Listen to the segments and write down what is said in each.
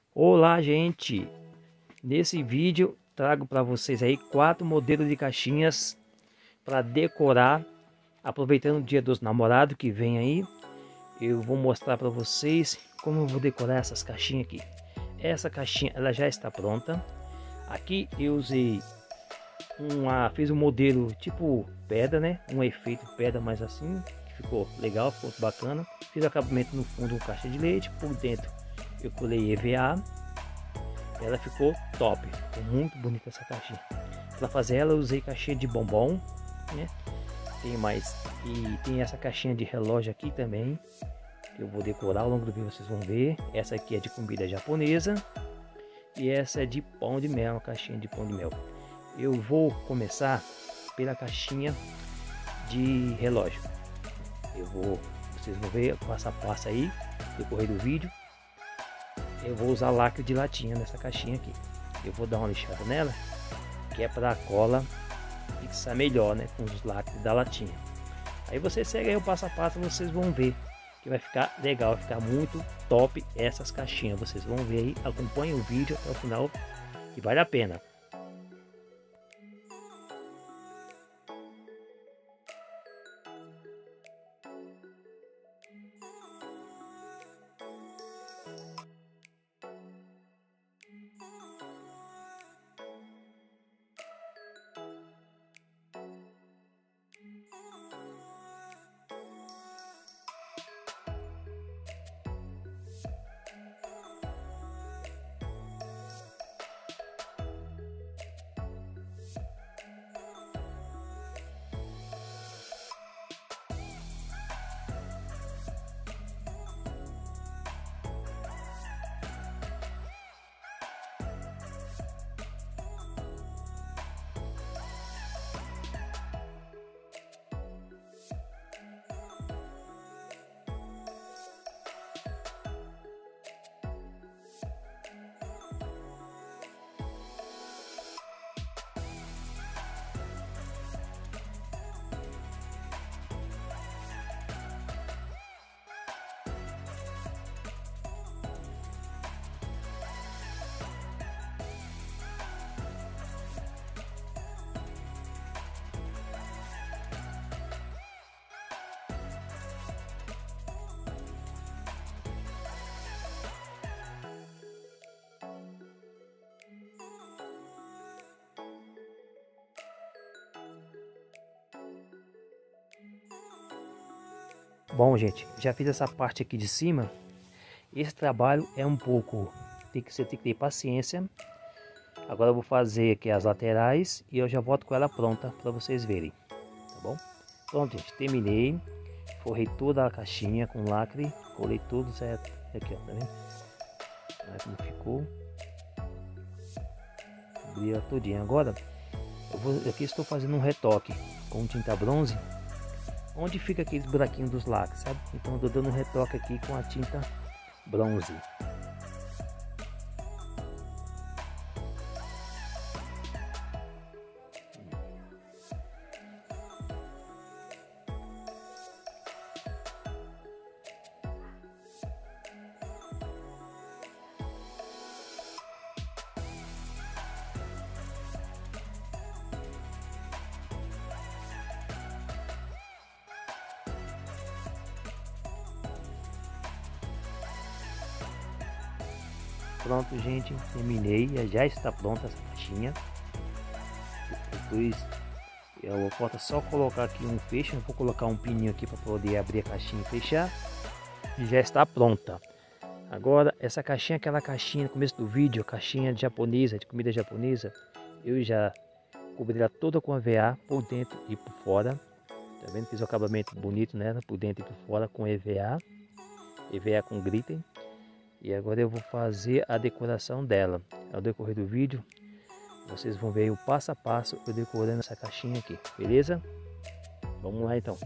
Olá, gente! Nesse vídeo trago para vocês aí 4 modelos de caixinhas para decorar, aproveitando o Dia dos Namorados que vem aí. Eu vou mostrar para vocês como eu vou decorar essas caixinhas aqui. Essa caixinha ela já está pronta. Aqui eu usei fiz um modelo tipo pedra, né? Um efeito pedra, mas assim ficou legal, ficou bacana. Fiz acabamento no fundo com caixa de leite, por dentro eu colei EVA. Ela ficou top, ficou muito bonita essa caixinha. Para fazer ela eu usei caixinha de bombom, né? Tem mais, e tem essa caixinha de relógio aqui também, que eu vou decorar ao longo do vídeo, vocês vão ver. Essa aqui é de comida japonesa e essa é de pão de mel, uma caixinha de pão de mel. Eu vou começar pela caixinha de relógio. Vocês vão ver passo a passo aí no decorrer do vídeo. Eu vou usar lacre de latinha nessa caixinha aqui. Eu vou dar uma lixada nela, que é para a cola fixar melhor, né, com os lacres da latinha. Aí você segue aí o passo a passo, vocês vão ver que vai ficar legal, vai ficar muito top essas caixinhas. Vocês vão ver aí, acompanhem o vídeo até o final, que vale a pena. Bom, gente, já fiz essa parte aqui de cima. Esse trabalho é um pouco, você tem que ter paciência. Agora eu vou fazer aqui as laterais e eu já volto com ela pronta para vocês verem, tá bom? Pronto, gente, terminei. Forrei toda a caixinha com lacre, colei tudo certo. Aqui, ó, tá vendo? Olha como ficou. Abri ela todinha. Agora, aqui estou fazendo um retoque com tinta bronze. Onde fica aqueles buraquinhos dos lacres, sabe? Então eu tô dando um retoque aqui com a tinta bronze. Pronto, gente, terminei, já está pronta essa caixinha. Depois falta só colocar aqui um fecho, eu vou colocar um pininho aqui para poder abrir a caixinha e fechar. E já está pronta. Agora essa caixinha, aquela caixinha no começo do vídeo, caixinha japonesa, de comida japonesa, eu já cobri ela toda com EVA por dentro e por fora. Tá vendo? Fiz o acabamento bonito nela, por dentro e por fora com EVA com glitter. E agora eu vou fazer a decoração dela. Ao decorrer do vídeo, vocês vão ver o passo a passo eu decorando essa caixinha aqui, beleza? Vamos lá então.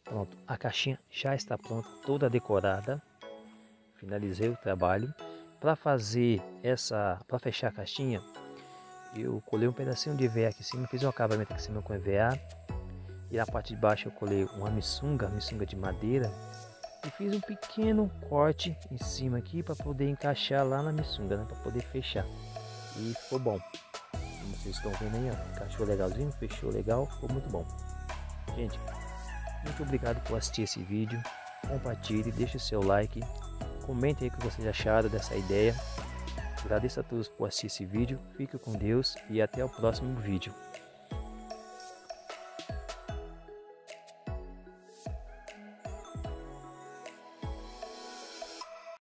Pronto, a caixinha já está pronta, toda decorada. Finalizei o trabalho. Para fazer para fechar a caixinha, eu colei um pedacinho de EVA aqui em cima, fiz um acabamento aqui em cima com EVA. E na parte de baixo eu colei uma miçunga de madeira. E fiz um pequeno corte em cima aqui para poder encaixar lá na miçunga, né? Para poder fechar. E ficou bom. Como vocês estão vendo aí, ó, encaixou legalzinho, fechou legal, ficou muito bom. Gente, muito obrigado por assistir esse vídeo. Compartilhe, deixe seu like. Comente aí o que vocês acharam dessa ideia. Agradeço a todos por assistir esse vídeo. Fique com Deus e até o próximo vídeo.